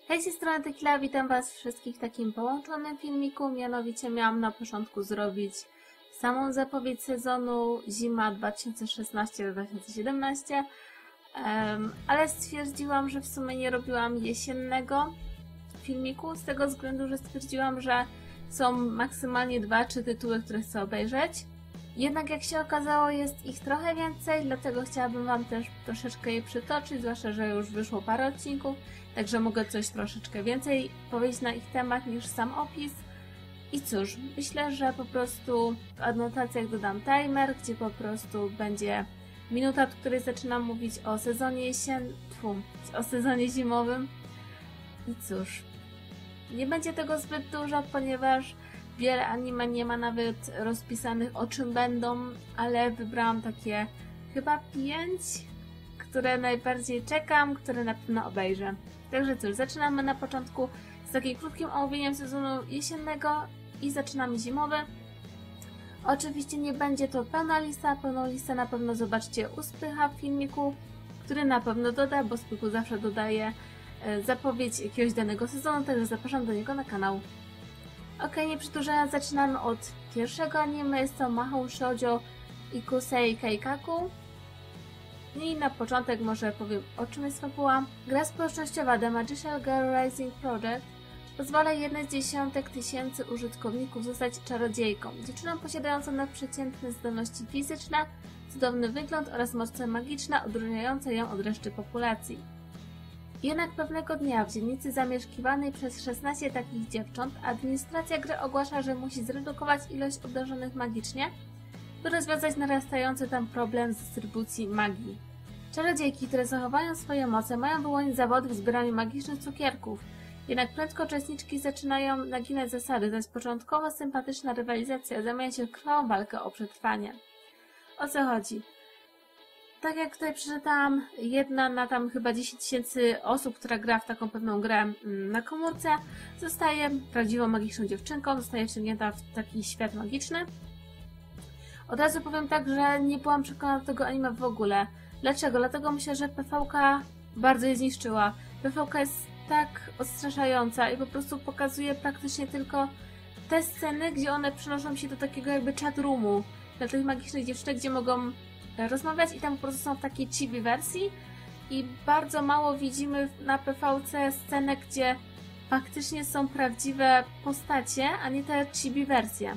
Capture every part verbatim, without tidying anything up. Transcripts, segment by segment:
Hej, z tej strony Tequila, witam Was wszystkich w takim połączonym filmiku. Mianowicie miałam na początku zrobić samą zapowiedź sezonu zima dwa tysiące szesnaście do dwa tysiące siedemnaście, um, ale stwierdziłam, że w sumie nie robiłam jesiennego filmiku, z tego względu, że stwierdziłam, że są maksymalnie dwa, trzy tytuły, które chcę obejrzeć. Jednak jak się okazało, jest ich trochę więcej, dlatego chciałabym Wam też troszeczkę je przytoczyć, zwłaszcza, że już wyszło parę odcinków, także mogę coś troszeczkę więcej powiedzieć na ich temat niż sam opis. I cóż, myślę, że po prostu w adnotacjach dodam timer, gdzie po prostu będzie minuta, w której zaczynam mówić o sezonie jesiennym, o sezonie zimowym. I cóż, nie będzie tego zbyt dużo, ponieważ wiele anime nie ma nawet rozpisanych, o czym będą, ale wybrałam takie chyba pięć, które najbardziej czekam, które na pewno obejrzę. Także cóż, zaczynamy na początku z takim krótkim omówieniem sezonu jesiennego i zaczynamy zimowy. Oczywiście nie będzie to pełna lista, pełną listę na pewno zobaczcie u Spycha w filmiku, który na pewno doda, bo Spychu zawsze dodaje zapowiedź jakiegoś danego sezonu, także zapraszam do niego na kanał. Ok, nie przedłużając, zaczynamy od pierwszego anime, jest to Mahou Shoujo Ikusei Keikaku. I na początek może powiem, o czym jest fabuła. Gra społecznościowa The Magical Girl Rising Project pozwala jednej z dziesiątek tysięcy użytkowników zostać czarodziejką, dziewczyną posiadającą nadprzeciętne zdolności fizyczne, cudowny wygląd oraz moce magiczne odróżniające ją od reszty populacji. Jednak pewnego dnia w dzielnicy zamieszkiwanej przez szesnaście takich dziewcząt administracja gry ogłasza, że musi zredukować ilość obdarzonych magicznie, by rozwiązać narastający tam problem z dystrybucji magii. Czarodziejki, które zachowają swoje moce, mają wyłonić zawody w zbieraniu magicznych cukierków, jednak prędko uczestniczki zaczynają naginać zasady, więc początkowo sympatyczna rywalizacja zamienia się w krwawą walkę o przetrwanie. O co chodzi? Tak jak tutaj przeczytałam, jedna na tam chyba dziesięć tysięcy osób, która gra w taką pewną grę na komórce, zostaje prawdziwą magiczną dziewczynką, zostaje wciągnięta w taki świat magiczny. Od razu powiem tak, że nie byłam przekonana do tego anime w ogóle. Dlaczego? Dlatego myślę, że P V K bardzo je zniszczyła. P V K jest tak odstraszająca i po prostu pokazuje praktycznie tylko te sceny, gdzie one przenoszą się do takiego jakby chat roomu dla tych magicznych dziewczynek, gdzie mogą rozmawiać i tam po prostu są w takiej chibi wersji i bardzo mało widzimy na P V C scenę, gdzie faktycznie są prawdziwe postacie, a nie te chibi wersje.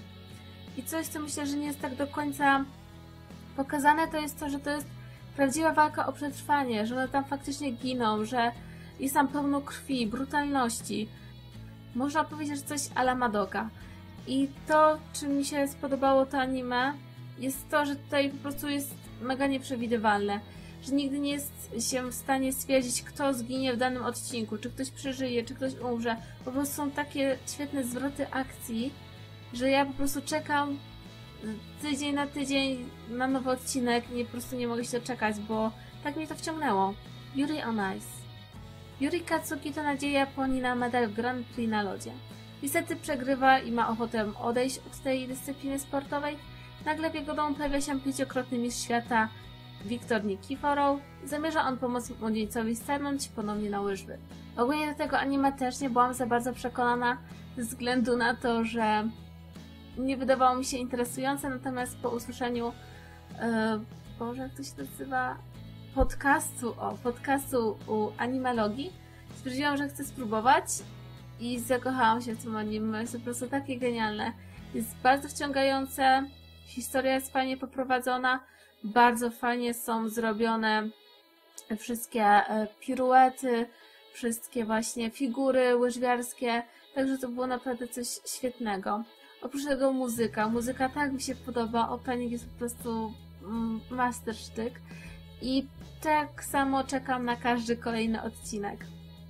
I coś, co myślę, że nie jest tak do końca pokazane, to jest to, że to jest prawdziwa walka o przetrwanie, że one tam faktycznie giną, że jest tam pełno krwi, brutalności. Można powiedzieć, że coś a la Madoka. I to, czym mi się spodobało to anime, jest to, że tutaj po prostu jest mega nieprzewidywalne, że nigdy nie jest się w stanie stwierdzić, kto zginie w danym odcinku, czy ktoś przeżyje, czy ktoś umrze. Po prostu są takie świetne zwroty akcji, że ja po prostu czekam tydzień na tydzień na nowy odcinek i po prostu nie mogę się doczekać, bo tak mnie to wciągnęło. Yuri on Ice. Yuri Katsuki to nadzieja poni na medal w Grand Prix na lodzie. Niestety przegrywa i ma ochotę odejść od tej dyscypliny sportowej. Nagle w jego domu pojawia się pięciokrotny mistrz świata Wiktor Nikiforow. Zamierza on pomóc młodzieńcowi stanąć ponownie na łyżwy. Ogólnie do tego anime też nie byłam za bardzo przekonana ze względu na to, że nie wydawało mi się interesujące, natomiast po usłyszeniu yy, Boże, jak to się nazywa? Podcastu, o, podcastu u Animalogii stwierdziłam, że chcę spróbować i zakochałam się w tym anime. Jest po prostu takie genialne. Jest bardzo wciągające, historia jest fajnie poprowadzona, bardzo fajnie są zrobione wszystkie piruety, wszystkie właśnie figury łyżwiarskie, także to było naprawdę coś świetnego. Oprócz tego muzyka. Muzyka tak mi się podoba, opening jest po prostu mastersztyk i tak samo czekam na każdy kolejny odcinek.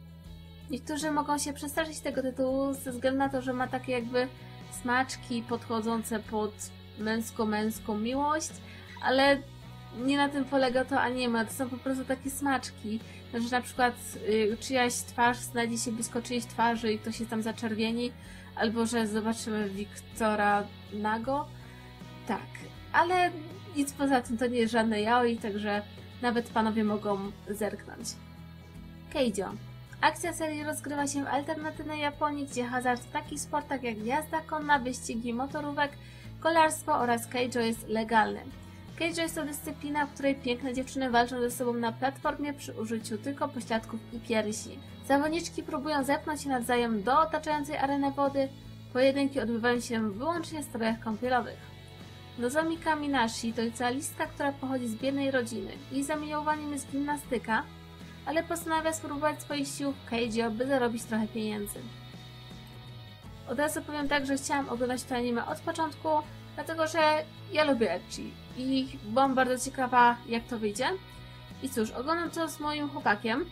Niektórzy mogą się przestraszyć tego tytułu ze względu na to, że ma takie jakby smaczki podchodzące pod męsko-męską miłość, ale nie na tym polega to anime, to są po prostu takie smaczki, że na przykład y, czyjaś twarz znajdzie się blisko czyjejś twarzy i ktoś się tam zaczerwieni, albo że zobaczymy Wiktora nago. Tak, ale nic poza tym to nie jest żadne yaoi, także nawet panowie mogą zerknąć. Keijo. Akcja serii rozgrywa się w alternatywnej Japonii, gdzie hazard w takich sportach jak jazda konna, wyścigi motorówek, kolarstwo oraz keijo jest legalny. Keijo jest to dyscyplina, w której piękne dziewczyny walczą ze sobą na platformie przy użyciu tylko pośladków i piersi. Zawodniczki próbują zepchnąć się nawzajem do otaczającej arenę wody. Pojedynki odbywają się wyłącznie w strojach kąpielowych. Nozomi Kaminashi to licealistka, która pochodzi z biednej rodziny. Jej zamiłowaniem jest gimnastyka, ale postanawia spróbować swoich sił w keijo, by zarobić trochę pieniędzy. Od razu powiem tak, że chciałam oglądać to anime od początku, dlatego że ja lubię ecchi i byłam bardzo ciekawa, jak to wyjdzie. I cóż, oglądam to z moim chłopakiem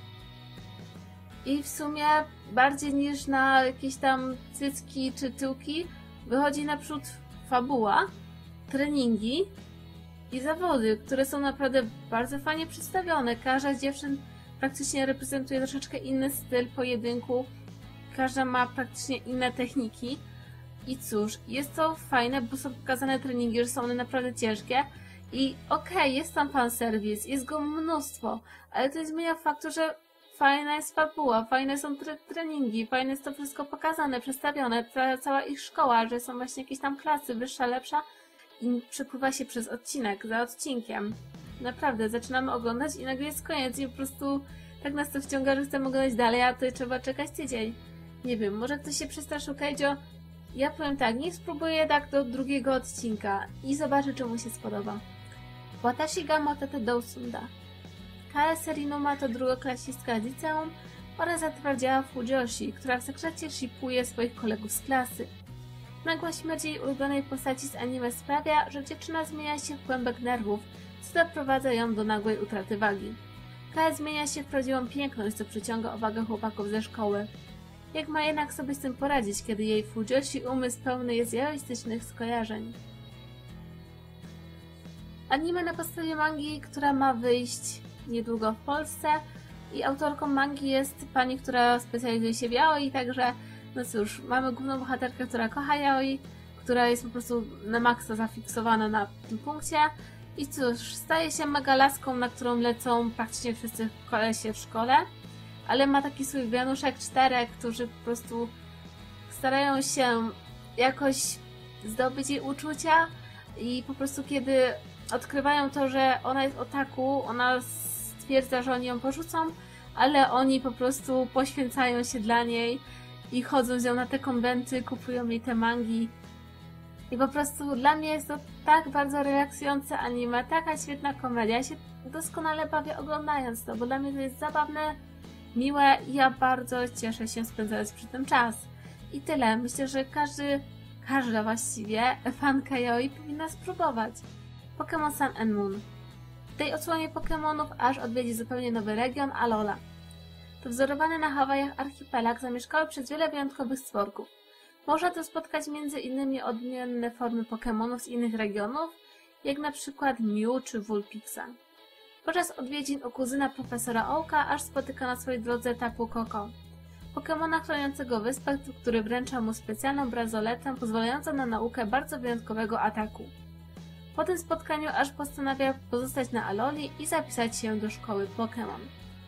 i w sumie bardziej niż na jakieś tam cycki czy tyłki wychodzi naprzód fabuła, treningi i zawody, które są naprawdę bardzo fajnie przedstawione. Każda z dziewczyn praktycznie reprezentuje troszeczkę inny styl pojedynku, każda ma praktycznie inne techniki. I cóż, jest to fajne, bo są pokazane treningi, że są one naprawdę ciężkie. I okej, okay, jest tam fanserwis, jest go mnóstwo, ale to nie zmienia faktu, że fajna jest fabuła, fajne są tre treningi, fajne jest to wszystko pokazane, przedstawione, ta cała ich szkoła, że są właśnie jakieś tam klasy, wyższa, lepsza i przepływa się przez odcinek, za odcinkiem. Naprawdę, zaczynamy oglądać i nagle jest koniec i po prostu tak nas to wciąga, że chcemy oglądać dalej, a tutaj trzeba czekać tydzień. Nie wiem, może ktoś się przestraszył keijo? Ja powiem tak, niech spróbuję tak do drugiego odcinka i zobaczę, czy mu się spodoba. Watashi ga motate dousunda. Kae Serinuma to drugoklasistka z liceum oraz zatwardziała Fujoshi, która w sekrecie shipuje swoich kolegów z klasy. Nagła śmierć jej ulubionej postaci z anime sprawia, że dziewczyna zmienia się w kłębek nerwów, co doprowadza ją do nagłej utraty wagi. Kae zmienia się w prawdziwą piękność, co przyciąga uwagę chłopaków ze szkoły. Jak ma jednak sobie z tym poradzić, kiedy jej Fujoshi umysł pełny jest realistycznych skojarzeń? Anime na podstawie mangi, która ma wyjść niedługo w Polsce i autorką mangi jest pani, która specjalizuje się w yaoi, także no cóż, mamy główną bohaterkę, która kocha yaoi, która jest po prostu na maksa zafiksowana na tym punkcie i cóż, staje się mega laską, na którą lecą praktycznie wszyscy kolesie w szkole, ale ma taki swój wianuszek czterech, którzy po prostu starają się jakoś zdobyć jej uczucia i po prostu kiedy odkrywają to, że ona jest otaku, ona stwierdza, że oni ją porzucą, ale oni po prostu poświęcają się dla niej i chodzą z nią na te konwenty, kupują jej te mangi. I po prostu dla mnie jest to tak bardzo relaksujące anime, taka świetna komedia. Ja się doskonale bawię oglądając to, bo dla mnie to jest zabawne, miłe i ja bardzo cieszę się spędzając przy tym czas. I tyle. Myślę, że każdy, każda właściwie fanka yaoi powinna spróbować. Pokémon Sun and Moon. W tej odsłonie Pokémonów aż odwiedzi zupełnie nowy region, Alola. To wzorowany na Hawajach archipelag zamieszkały przez wiele wyjątkowych stworków. Można tu spotkać między innymi odmienne formy Pokémonów z innych regionów, jak na przykład Mew czy Vulpixa. Podczas odwiedzin u kuzyna profesora Oaka aż spotyka na swojej drodze Tapu Koko. Pokémona chroniącego wyspę, który wręcza mu specjalną bransoletę pozwalającą na naukę bardzo wyjątkowego ataku. Po tym spotkaniu aż postanawia pozostać na Aloli i zapisać się do szkoły Pokémon.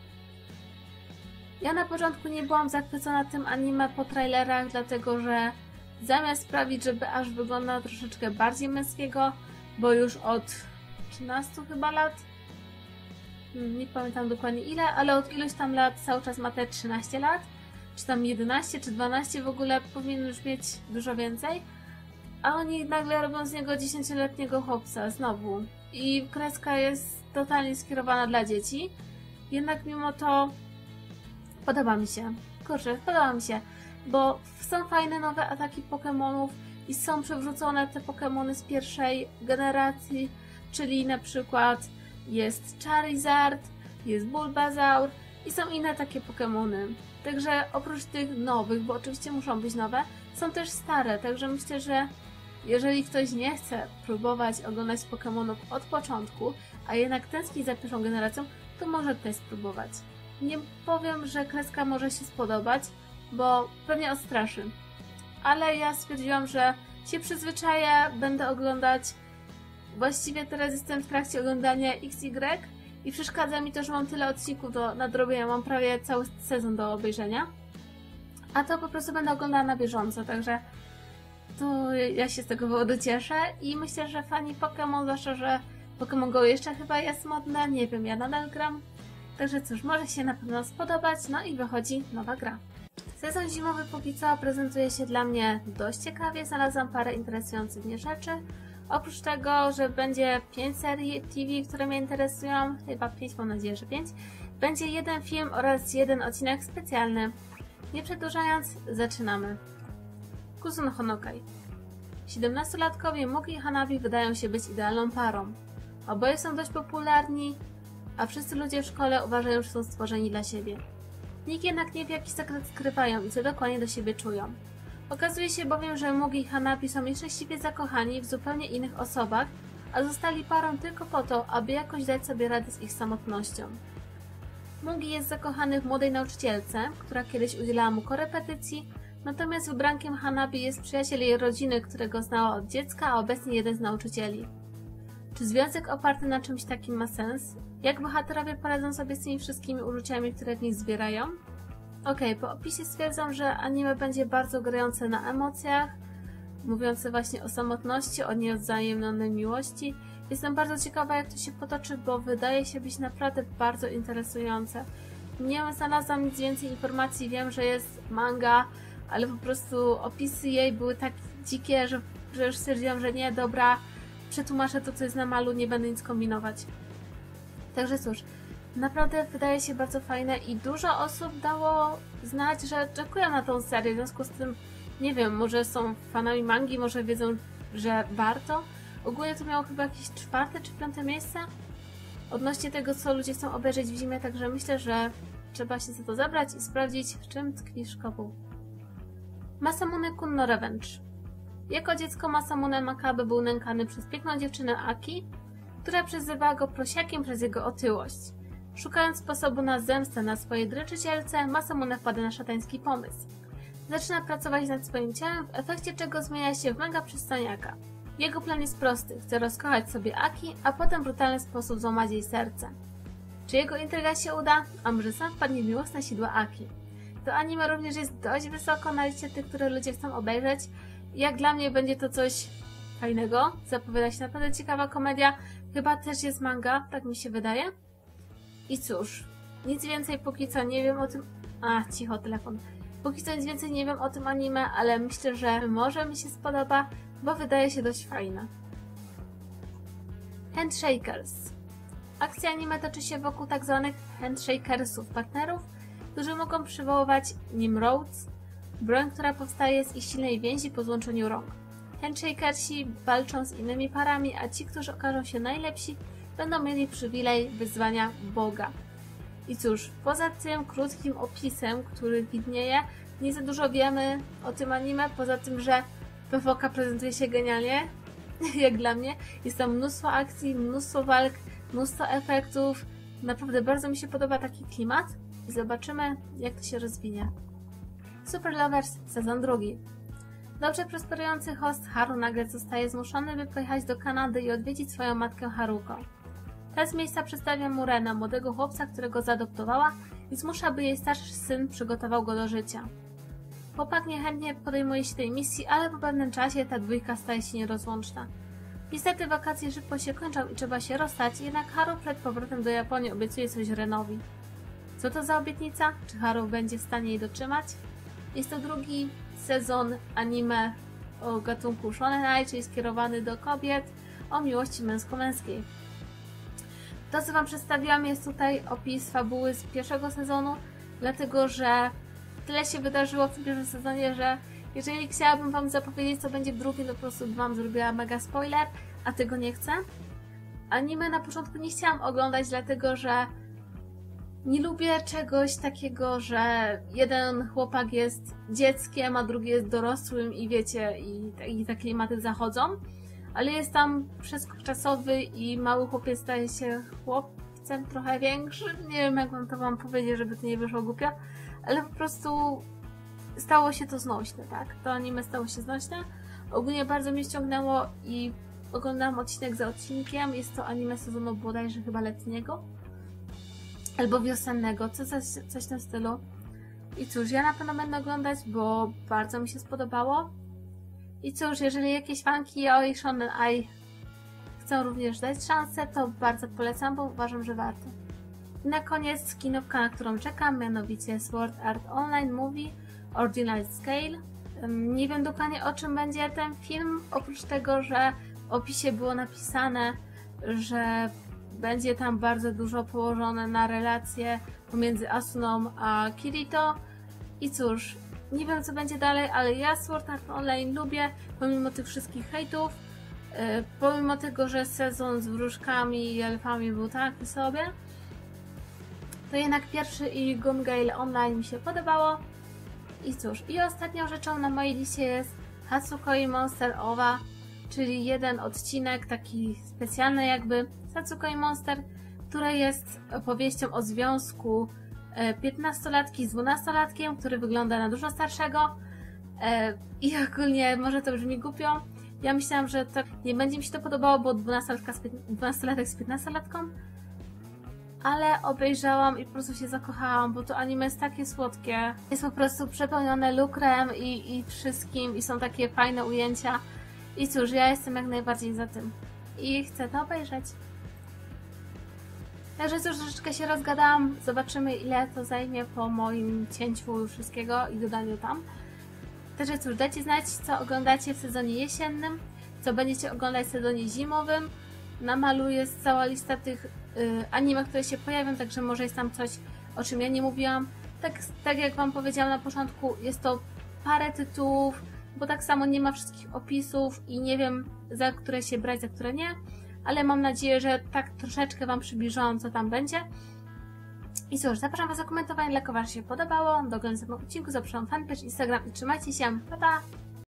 Ja na początku nie byłam zachwycona tym anime po trailerach, dlatego że zamiast sprawić, żeby aż wyglądał troszeczkę bardziej męskiego, bo już od trzynastu chyba lat, nie pamiętam dokładnie ile, ale od iluś tam lat cały czas ma te trzynaście lat, czy tam jedenaście, czy dwanaście w ogóle, powinien już mieć dużo więcej, a oni nagle robią z niego dziesięcioletniego chłopca znowu i kreska jest totalnie skierowana dla dzieci, jednak mimo to podoba mi się, kurczę, podoba mi się, bo są fajne nowe ataki Pokémonów i są przywrócone te Pokémony z pierwszej generacji, czyli na przykład jest Charizard, jest Bulbasaur i są inne takie Pokémony. Także oprócz tych nowych, bo oczywiście muszą być nowe, są też stare, także myślę, że jeżeli ktoś nie chce próbować oglądać Pokémonów od początku, a jednak tęskni za pierwszą generacją, to może tutaj spróbować. Nie powiem, że kreska może się spodobać, bo pewnie odstraszy. Ale ja stwierdziłam, że się przyzwyczaję, będę oglądać. Właściwie teraz jestem w trakcie oglądania X Y i przeszkadza mi to, że mam tyle odcinków do nadrobienia, mam prawie cały sezon do obejrzenia, a to po prostu będę oglądała na bieżąco, także to ja się z tego powodu cieszę i myślę, że fani Pokémon, zwłaszcza, że Pokémon Go jeszcze chyba jest modne, nie wiem, ja nadal gram, także cóż, może się na pewno spodobać, no i wychodzi nowa gra. Sezon zimowy póki co prezentuje się dla mnie dość ciekawie, znalazłam parę interesujących mnie rzeczy. Oprócz tego, że będzie pięć serii T V, które mnie interesują, chyba pięć, mam nadzieję, że pięć, będzie jeden film oraz jeden odcinek specjalny. Nie przedłużając, zaczynamy. Kuzun Honokai. siedemnastolatkowie Mugi i Hanabi wydają się być idealną parą. Oboje są dość popularni, a wszyscy ludzie w szkole uważają, że są stworzeni dla siebie. Nikt jednak nie wie, jaki sekret skrywają i co dokładnie do siebie czują. Okazuje się bowiem, że Mugi i Hanabi są nieszczęśliwie zakochani w zupełnie innych osobach, a zostali parą tylko po to, aby jakoś dać sobie radę z ich samotnością. Mugi jest zakochany w młodej nauczycielce, która kiedyś udzielała mu korepetycji, natomiast wybrankiem Hanabi jest przyjaciel jej rodziny, którego znała od dziecka, a obecnie jeden z nauczycieli. Czy związek oparty na czymś takim ma sens? Jak bohaterowie poradzą sobie z tymi wszystkimi uczuciami, które w nich zbierają? Okej, okay, po opisie stwierdzam, że anime będzie bardzo grające na emocjach, mówiące właśnie o samotności, o nieodwzajemnionej miłości. Jestem bardzo ciekawa, jak to się potoczy, bo wydaje się być naprawdę bardzo interesujące. Nie znalazłam nic więcej informacji, wiem, że jest manga, ale po prostu opisy jej były tak dzikie, że, że już stwierdziłam, że nie, dobra, przetłumaczę to, co jest na malu, nie będę nic kombinować. Także cóż, naprawdę wydaje się bardzo fajne i dużo osób dało znać, że czekają na tą serię, w związku z tym, nie wiem, może są fanami mangi, może wiedzą, że warto. Ogólnie to miało chyba jakieś czwarte czy piąte miejsce odnośnie tego, co ludzie chcą obejrzeć w zimie, także myślę, że trzeba się za to zabrać i sprawdzić, w czym tkwi szkopuł. Masamune-kun no Revenge. Jako dziecko Masamune Makabe był nękany przez piękną dziewczynę Aki, która przezywała go prosiakiem przez jego otyłość. Szukając sposobu na zemstę na swojej dreczycielce, Masamune wpada na szatański pomysł. Zaczyna pracować nad swoim ciałem, w efekcie czego zmienia się w mega przystojniaka. Jego plan jest prosty, chce rozkochać sobie Aki, a potem w brutalny sposób złamać jej serce. Czy jego intryga się uda? A może sam wpadnie w miłosne sidła Aki? To anime również jest dość wysoko na liście tych, które ludzie chcą obejrzeć. Jak dla mnie będzie to coś fajnego, zapowiada się naprawdę ciekawa komedia, chyba też jest manga, tak mi się wydaje. I cóż, nic więcej póki co nie wiem o tym... A, cicho, telefon. Póki co nic więcej nie wiem o tym anime, ale myślę, że może mi się spodoba, bo wydaje się dość fajne. Handshakers. Akcja anime toczy się wokół tak zwanych handshakersów, partnerów, którzy mogą przywoływać Nimrods, broń, która powstaje z ich silnej więzi po złączeniu rąk. Handshakersi walczą z innymi parami, a ci, którzy okażą się najlepsi, będą mieli przywilej wyzwania Boga. I cóż, poza tym krótkim opisem, który widnieje, nie za dużo wiemy o tym anime, poza tym, że P V K prezentuje się genialnie, jak dla mnie. Jest tam mnóstwo akcji, mnóstwo walk, mnóstwo efektów. Naprawdę bardzo mi się podoba taki klimat i zobaczymy, jak to się rozwinie. Super Lovers sezon drugi. Dobrze prosperujący host Haru nagle zostaje zmuszony, by pojechać do Kanady i odwiedzić swoją matkę Haruko. Ta z miejsca przedstawia mu Rena, młodego chłopca, którego zaadoptowała i zmusza, by jej starszy syn przygotował go do życia. Chłopak niechętnie podejmuje się tej misji, ale po pewnym czasie ta dwójka staje się nierozłączna. Niestety wakacje szybko się kończą i trzeba się rozstać, jednak Haru przed powrotem do Japonii obiecuje coś Renowi. Co to za obietnica? Czy Haru będzie w stanie jej dotrzymać? Jest to drugi sezon anime o gatunku shonenai, czyli skierowany do kobiet, o miłości męsko-męskiej. To, co Wam przedstawiłam, jest tutaj opis fabuły z pierwszego sezonu, dlatego że tyle się wydarzyło w tym pierwszym sezonie, że jeżeli chciałabym Wam zapowiedzieć, co będzie w drugim, to po prostu Wam zrobiła mega spoiler, a tego nie chcę. Anime na początku nie chciałam oglądać, dlatego że nie lubię czegoś takiego, że jeden chłopak jest dzieckiem, a drugi jest dorosłym i wiecie, i, i te klimaty zachodzą. Ale jest tam przeskok czasowy i mały chłopiec staje się chłopcem trochę większy. Nie wiem, jak mam to Wam powiedzieć, żeby to nie wyszło głupio, ale po prostu stało się to znośne, tak? To anime stało się znośne. Ogólnie bardzo mnie ściągnęło i oglądałam odcinek za odcinkiem. Jest to anime sezonu bodajże chyba letniego. albo wiosennego, co, coś, coś w tym stylu. I cóż, ja na pewno będę oglądać, bo bardzo mi się spodobało. I cóż, jeżeli jakieś fanki Yaoi Shonen Ai chcą również dać szansę, to bardzo polecam, bo uważam, że warto. I na koniec kinówka, na którą czekam, mianowicie Sword Art Online Movie Ordinal Scale. Nie wiem dokładnie, o czym będzie ten film, oprócz tego, że w opisie było napisane, że będzie tam bardzo dużo położone na relacje pomiędzy Asuną a Kirito. I cóż, nie wiem, co będzie dalej, ale ja Sword Art Online lubię, pomimo tych wszystkich hejtów, yy, pomimo tego, że sezon z wróżkami i elfami był taki sobie, to jednak pierwszy i Gun Gale Online mi się podobało. I cóż, i ostatnią rzeczą na mojej liście jest Hatsukoi Monster Ova, czyli jeden odcinek, taki specjalny jakby Hatsukoi Monster, która jest opowieścią o związku piętnastolatki z dwunastolatkiem, który wygląda na dużo starszego. I ogólnie może to brzmi głupio. Ja myślałam, że to nie będzie mi się to podobało, bo dwunastolatek z piętnastolatką. Ale obejrzałam i po prostu się zakochałam, bo to anime jest takie słodkie. Jest po prostu przepełnione lukrem i, i wszystkim i są takie fajne ujęcia. I cóż, ja jestem jak najbardziej za tym. I chcę to obejrzeć. Także cóż, troszeczkę się rozgadałam. Zobaczymy, ile to zajmie po moim cięciu wszystkiego i dodaniu tam. Także cóż, dajcie znać, co oglądacie w sezonie jesiennym, co będziecie oglądać w sezonie zimowym. Na malu jest cała lista tych y, anime, które się pojawią, także może jest tam coś, o czym ja nie mówiłam. Tak, tak jak Wam powiedziałam na początku, jest to parę tytułów, bo tak samo nie ma wszystkich opisów i nie wiem, za które się brać, za które nie. Ale mam nadzieję, że tak troszeczkę Wam przybliżyłam, co tam będzie. I cóż, zapraszam Was do komentowania, jak Wam się podobało. Do oglądania w odcinku, zapraszam fanpage, Instagram i trzymajcie się. Pa, pa!